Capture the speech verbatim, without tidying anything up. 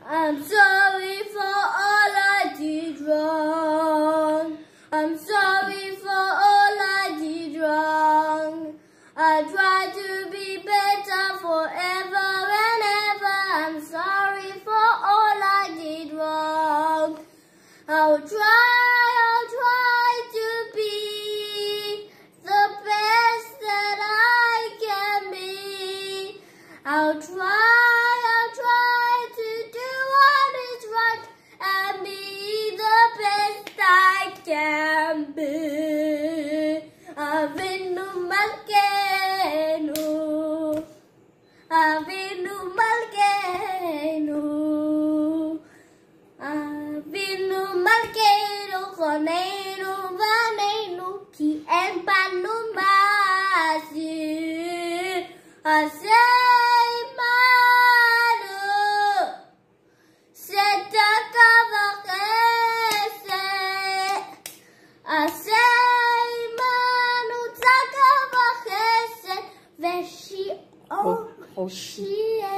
I'm sorry for all I did wrong. I'm sorry for all I did wrong. I try to be better forever and ever. I'm sorry for all I did wrong. I'll try, I'll try to be the best that I can be. I'll try, I'll try to do what is right and be the best I can be. Avinu Malkeinu, Avinu Malkeinu, Avinu Malkeinu, Choneinu Vaneinu, Ki en banu masir, Asay manu, Sedaka v'chesed, Asay manu, Tzaka v'chesed, V'shi'o, Shi'e.